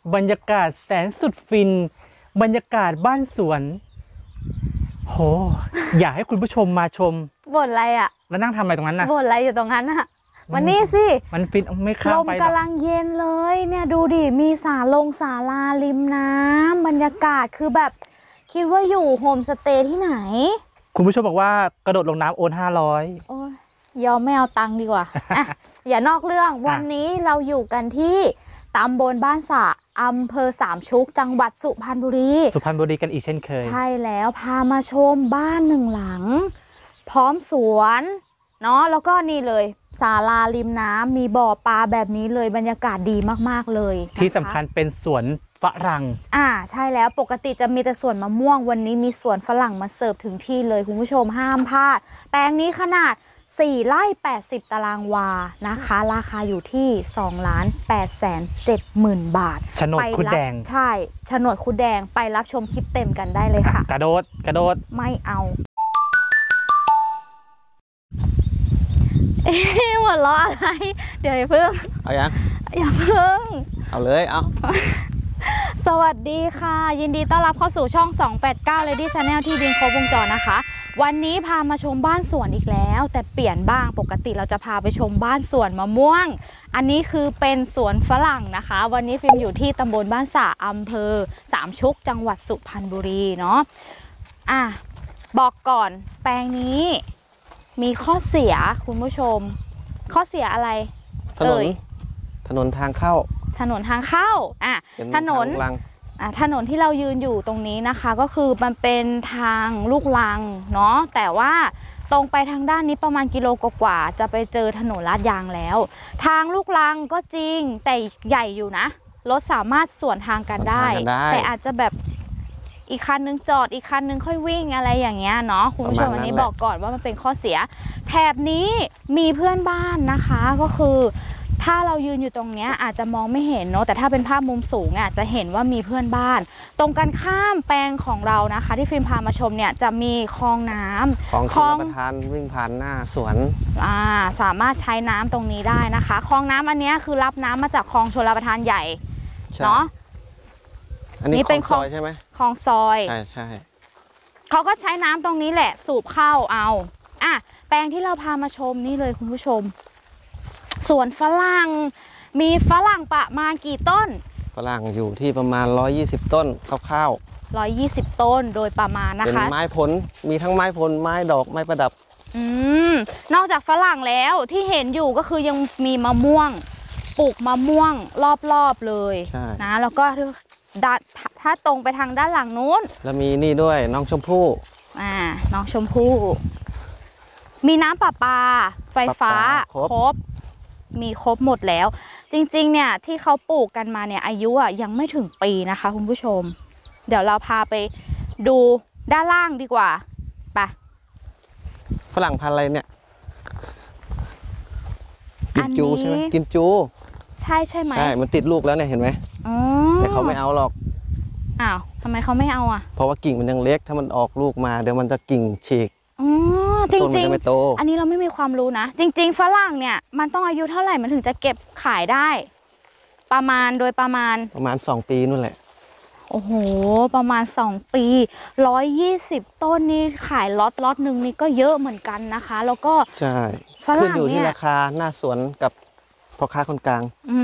บรรยากาศแสนสุดฟินบรรยากาศบ้านสวนโหอยากให้คุณผู้ชมมาชมบ่นอะไรอ่ะแล้วนั่งทำอะไรตรงนั้นน่ะบ่นอะไรอยู่ตรงนั้นอ่ะวันนี้สิมันฟินไม่ข้ามไปลมกำลังเย็นเลยเนี่ยดูดิมีศาลาริมน้ำบรรยากาศคือแบบคิดว่าอยู่โฮมสเตย์ที่ไหนคุณผู้ชมบอกว่ากระโดดลงน้ำโอน500 โอ้ยยอมไม่เอาตังค์ดีกว่าอ่ะอย่านอกเรื่องวันนี้เราอยู่กันที่ตำบลบ้านสะอำเภอสามชุกจังหวัดสุพรรณบุรีกันอีกเช่นเคยใช่แล้วพามาชมบ้านหนึ่งหลังพร้อมสวนเนาะแล้วก็นี่เลยศาลาริมน้ำมีบ่อปลาแบบนี้เลยบรรยากาศดีมากๆเลยที่สำคัญเป็นสวนฝรั่งใช่แล้วปกติจะมีแต่สวนมะม่วงวันนี้มีสวนฝรั่งมาเสิร์ฟถึงที่เลยคุณผู้ชมห้ามพลาดแปลงนี้ขนาด4 ไร่ 80 ตารางวานะคะราคาอยู่ที่2,870,000 บาทโฉนดคุดแดงใช่โฉนดคุดแดงไปรับชมคลิปเต็มกันได้เลยค่ะกระโดดไม่เอาหัวเราะอะไรเดี๋ยวอย่าเพิ่งเอายังอย่าเพิ่งเอาเลยเอาสวัสดีค่ะยินดีต้อนรับเข้าสู่ช่อง289 Lady Channel ที่ดินครบวงจรนะคะวันนี้พามาชมบ้านสวนอีกแล้วแต่เปลี่ยนบ้างปกติเราจะพาไปชมบ้านสวนมะม่วงอันนี้คือเป็นสวนฝรั่งนะคะวันนี้ฟิล์มอยู่ที่ตำบลบ้านสะอำเภอสามชุกจังหวัดสุพรรณบุรีเนาะบอกก่อนแปลงนี้มีข้อเสียคุณผู้ชมข้อเสียอะไรถนนทางเข้าถนนถนนที่เรายืนอยู่ตรงนี้นะคะก็คือมันเป็นทางลูกรังเนาะแต่ว่าตรงไปทางด้านนี้ประมาณกิโลกว่าจะไปเจอถนนลาดยางแล้วทางลูกรังก็จริงแต่ใหญ่อยู่นะรถสามารถสวนทางกันได้แต่อาจจะแบบอีกคันนึงจอดอีกคันนึงค่อยวิ่งอะไรอย่างเงี้ยเนาะคุณผู้ชมอันนี้บอกก่อนว่ามันเป็นข้อเสียแถบนี้มีเพื่อนบ้านนะคะก็คือถ้าเรายืนอยู่ตรงนี้อาจจะมองไม่เห็นเนาะแต่ถ้าเป็นภาพมุมสูงอ่ะจะเห็นว่ามีเพื่อนบ้านตรงกันข้ามแปลงของเรานะคะที่ฟิล์มพามาชมเนี่ยจะมีคลองน้ำของชลประทานวิ่งผ่านหน้าสวนสามารถใช้น้ำตรงนี้ได้นะคะคลองน้ำอันนี้คือรับน้ำมาจากคลองชลประทานใหญ่เนาะอันนี้เป็นคลองซอยใช่ไหมคลองซอยใช่เขาก็ใช้น้ำตรงนี้แหละสูบเข้าเอาแปลงที่เราพามาชมนี่เลยคุณผู้ชมสวนฝรั่งมีฝรั่งประมาณกี่ต้นฝรั่งอยู่ที่ประมาณ120ต้นคร่าวๆ120ต้นโดยประมาณนะคะเป็นไม้ผลมีทั้งไม้ผลไม้ดอกไม้ประดับนอกจากฝรั่งแล้วที่เห็นอยู่ก็คือยังมีมะม่วงปลูกมะม่วงรอบๆเลยนะแล้วก็ถ้าตรงไปทางด้านหลังนู้นแล้วมีนี่ด้วยน้องชมพู่น้องชมพู่มีน้ำประปาไฟฟ้าครบมีครบหมดแล้วจริงๆเนี่ยที่เขาปลูกกันมาเนี่ยอายุยังไม่ถึงปีนะคะคุณผู้ชมเดี๋ยวเราพาไปดูด้านล่างดีกว่าไปฝรั่งพันธุ์อะไรเนี่ยกิมจูใช่ไหมกิมจูใช่ไหมใช่มันติดลูกแล้วเนี่ยเห็นไหมแต่เขาไม่เอาหรอกทำไมเขาไม่เอาเพราะว่ากิ่งมันยังเล็กถ้ามันออกลูกมาเดี๋ยวมันจะกิ่งฉีกจริงๆอันนี้เราไม่มีความรู้นะจริงๆฝรั่งเนี่ยมันต้องอายุเท่าไหร่มันถึงจะเก็บขายได้ประมาณ 2 ปีนู่นแหละโอ้โหประมาณ2 ปี120ต้นนี่ขายล็อตหนึ่งนี่ก็เยอะเหมือนกันนะคะแล้วก็ใช่ขึ้นอยู่ที่ราคาหน้าสวนกับพ่อค้าคนกลาง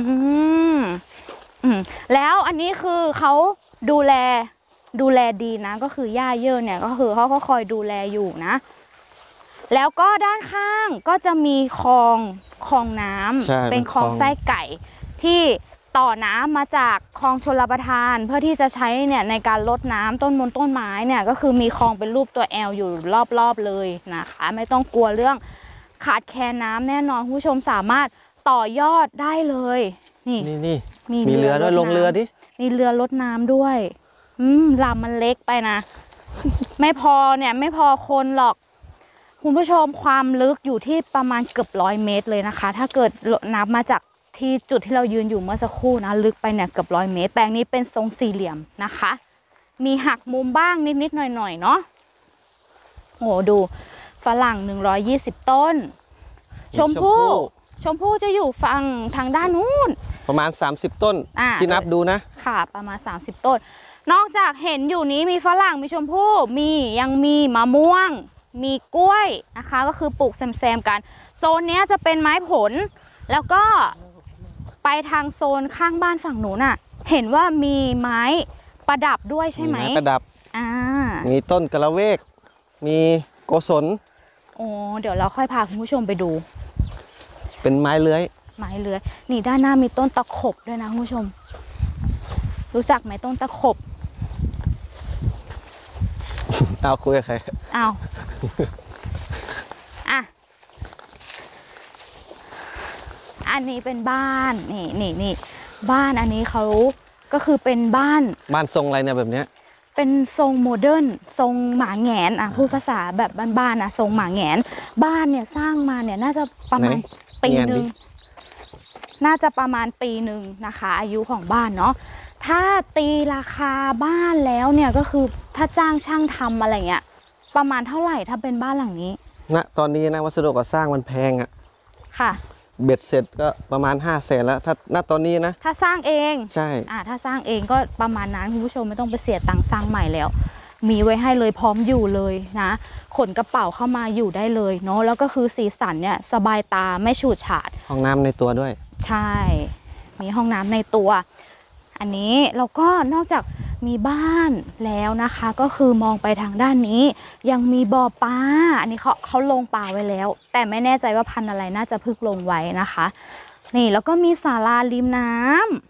แล้วอันนี้คือเขาดูแลดีนะก็คือหญ้าเยอะเนี่ยก็คือเขาก็คอยดูแลอยู่นะแล้วก็ด้านข้างก็จะมีคลองน้ำเป็นคลองไส้ไก่ที่ต่อน้ำมาจากคลองชลประทานเพื่อที่จะใช้เนี่ยในการลดน้ำต้นไม้เนี่ยก็คือมีคลองเป็นรูปตัวแอลอยู่รอบๆเลยนะคะไม่ต้องกลัวเรื่องขาดแคลนน้ำแน่นอนผู้ชมสามารถต่อยอดได้เลยนี่มีเรือด้วยลงเรือดิมีเรือรดน้ำด้วยลำมันเล็กไปนะไม่พอคนหรอกคุณผู้ชมความลึกอยู่ที่ประมาณเกือบ100 เมตรเลยนะคะถ้าเกิดนับมาจากที่จุดที่เรายืนอยู่เมื่อสักครู่นะลึกไปเนี่ยเกือบ100 เมตรแปลงนี้เป็นทรงสี่เหลี่ยมนะคะมีหักมุมบ้างนิดๆหน่อยๆเนาะโอ้ดูฝรั่ง120ต้นชมพู่จะอยู่ฝั่งทางด้านนู้นประมาณ 30 ต้นที่นับดูนะค่ะประมาณ30 ต้นนอกจากเห็นอยู่นี้มีฝรั่งมีชมพู่ยังมีมะม่วงมีกล้วยนะคะก็คือปลูกแซมๆกันโซนนี้จะเป็นไม้ผลแล้วก็ไปทางโซนข้างบ้านฝั่งหนูน่ะเห็นว่ามีไม้ประดับด้วยใช่ไหมไม้ประดับมีต้นกระเวกมีโกศลโอ้เดี๋ยวเราค่อยพาคุณผู้ชมไปดูเป็นไม้เลื้อยนี่ด้านหน้ามีต้นตะขบด้วยนะคุณผู้ชมรู้จักไหมต้นตะขบเอาคุยกับใครเอาอ่ะอันนี้เป็นบ้านนี่บ้านอันนี้เขาก็คือเป็นบ้านทรงอะไรเนี่ยแบบเนี้ยเป็นทรงโมเดิร์นทรงหมาแหงนพูดภาษาแบบบ้านๆทรงหมาแหงนบ้านเนี่ยสร้างมาเนี่ยน่าจะประมาณปีหนึ่งน่าจะประมาณปีหนึ่งนะคะอายุของบ้านเนาะถ้าตีราคาบ้านแล้วเนี่ยก็คือถ้าจ้างช่างทำอะไรเงี้ยประมาณเท่าไหร่ถ้าเป็นบ้านหลังนี้ตอนนี้นะวัสดุก่อสร้างมันแพงค่ะเบ็ดเสร็จก็ประมาณ500,000แล้วถ้าตอนนี้นะถ้าสร้างเองใช่ถ้าสร้างเองก็ประมาณนั้นคุณผู้ชมไม่ต้องไปเสียตังค์สร้างใหม่แล้วมีไว้ให้เลยพร้อมอยู่เลยนะขนกระเป๋าเข้ามาอยู่ได้เลยเนาะแล้วก็คือสีสันเนี่ยสบายตาไม่ฉูดฉาดห้องน้ำในตัวด้วยใช่มีห้องน้ำในตัวอันนี้เราก็นอกจากมีบ้านแล้วนะคะก็คือมองไปทางด้านนี้ยังมีบ่อปลาอันนี้เขาลงปลาไว้แล้วแต่ไม่แน่ใจว่าพันธุ์อะไรน่าจะเพิ่งลงไว้นะคะนี่แล้วก็มีศาลาริมน้ำ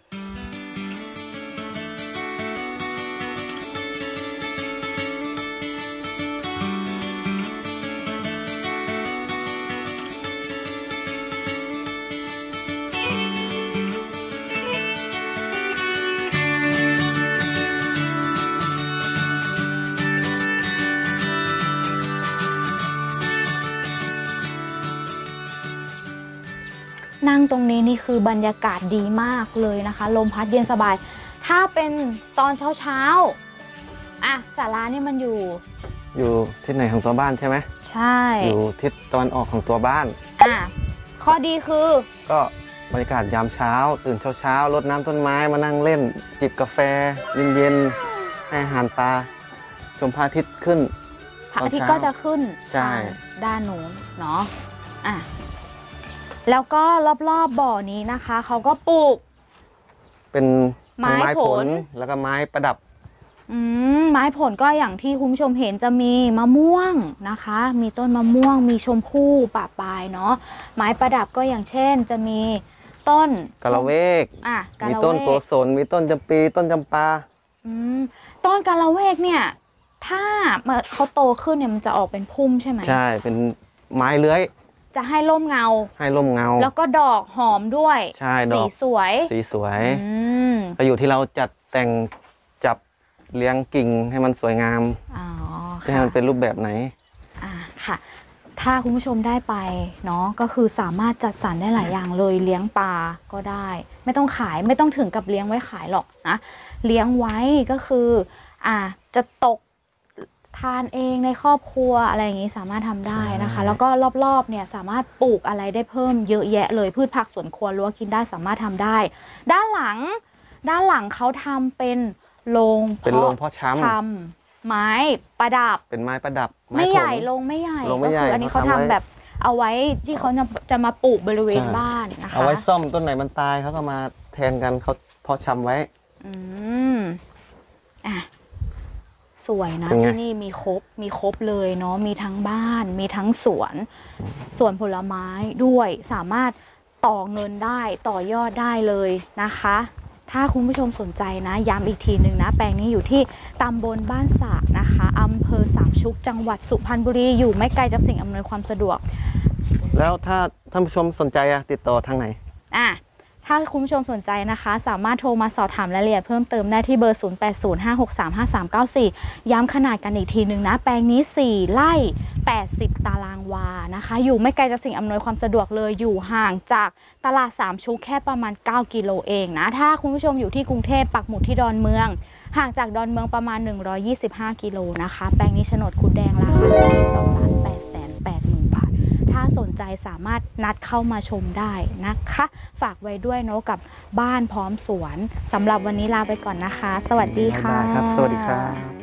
นั่งตรงนี้นี่คือบรรยากาศดีมากเลยนะคะลมพัดเย็นสบายถ้าเป็นตอนเช้าศาลานี่มันอยู่ทิศไหนของตัวบ้านใช่ไหมใช่อยู่ทิศตะวันออกของตัวบ้านข้อดีคือก็บรรยากาศยามเช้าตื่นเช้ารดน้ำต้นไม้มานั่งเล่นจิบกาแฟเย็นๆให้อาหารปลาชมพระอาทิตย์ขึ้นพระอาทิตย์ก็จะขึ้นใช่ด้านโน้นเนาะแล้วก็รอบๆบ่อนี้นะคะเขาก็ปลูกเป็นไม้ผลแล้วก็ไม้ประดับไม้ผลก็อย่างที่คุณผู้ชมเห็นจะมีมะม่วงนะคะมีต้นมะม่วงมีชมพู่ป่าปลายเนาะไม้ประดับก็อย่างเช่นจะมีต้นกะละเวกมีต้นโกศลมีต้นจำปีต้นจำปาต้นกะละเวกเนี่ยถ้าเขาโตขึ้นเนี่ยมันจะออกเป็นพุ่มใช่ไหมใช่เป็นไม้เลื้อยจะให้ร่มเงาแล้วก็ดอกหอมด้วยใช่สีสวยก็อยู่ที่เราจัดแต่งจับเลี้ยงกิ่งให้มันสวยงามให้มันเป็นรูปแบบไหนค่ะถ้าคุณผู้ชมได้ไปเนาะก็คือสามารถจัดสรรได้หลายอย่างเลยเลี้ยงปลาก็ได้ไม่ต้องขายไม่ต้องถึงกับเลี้ยงไว้ขายหรอกนะเลี้ยงไว้ก็คือจะตกทานเองในครอบครัวอะไรอย่างนี้สามารถทำได้นะคะแล้วก็รอบๆเนี่ยสามารถปลูกอะไรได้เพิ่มเยอะแยะเลยพืชผักสวนครัวรั้วกินได้สามารถทำได้ด้านหลังเขาทำเป็นโรงเพาะชำไม้ประดับเป็นไม้ประดับไม่ใหญ่ลงไม่ใหญ่ก็คืออันนี้เขาทำแบบเอาไว้ที่เขาจะมาปลูกบริเวณบ้านนะคะเอาไว้ซ่อมต้นไหนมันตายเขาก็มาแทนกันเขาเพาะชำไว้สวยนะที่นี่มีครบเลยเนาะมีทั้งบ้านมีทั้งสวนผลไม้ด้วยสามารถต่อเงินได้ต่อยอดได้เลยนะคะถ้าคุณผู้ชมสนใจนะย้ำอีกทีหนึ่งนะแปลงนี้อยู่ที่ตำบลบ้านสากนะคะอำเภอสามชุกจังหวัดสุพรรณบุรีอยู่ไม่ไกลจากสิ่งอำนวยความสะดวกแล้วถ้าท่านผู้ชมสนใจติดต่อทางไหนถ้าคุณผู้ชมสนใจนะคะสามารถโทรมาสอบถามรายละเอียดเพิ่มเติมได้ที่เบอร์ 0805635394 ย้ำขนาดกันอีกทีหนึ่งนะแปลงนี้4ไร่80 ตารางวานะคะอยู่ไม่ไกลจากสิ่งอำนวยความสะดวกเลยอยู่ห่างจากตลาดสามชุกแค่ประมาณ9 กิโลเองนะถ้าคุณผู้ชมอยู่ที่กรุงเทพปักหมุดที่ดอนเมืองห่างจากดอนเมืองประมาณ125 กิโลนะคะแปลงนี้โฉนดคุดแดงราคา2,880,000 บาทถ้าสนใจสามารถนัดเข้ามาชมได้นะคะ ฝากไว้ด้วยเนาะกับบ้านพร้อมสวนสำหรับวันนี้ลาไปก่อนนะคะ สวัสดีค่ะได้ครับ สวัสดีครับ